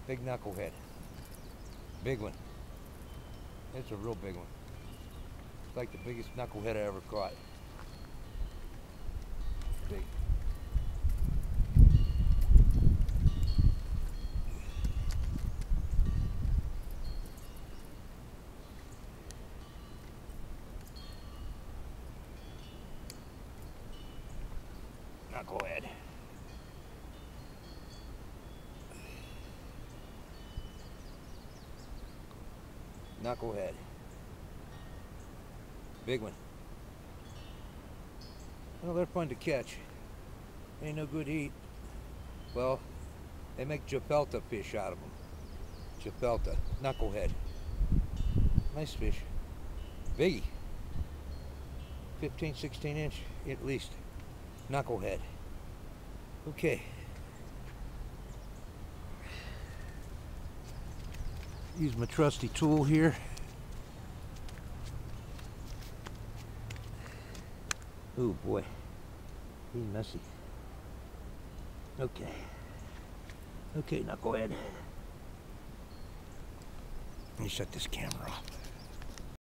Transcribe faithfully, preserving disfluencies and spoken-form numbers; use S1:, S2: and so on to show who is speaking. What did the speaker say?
S1: Big knucklehead. Big one. It's a real big one. It's like the biggest knucklehead I ever caught. Big. Knucklehead. Knucklehead. Big one. Well, they're fun to catch. Ain't no good to eat. Well, they make Japelta fish out of them. Japelta. Knucklehead. Nice fish. Biggie. fifteen, sixteen inch at least. Knucklehead. Okay. Use my trusty tool here. Oh boy, he's messy. Okay. Okay, knucklehead. Let me shut this camera off.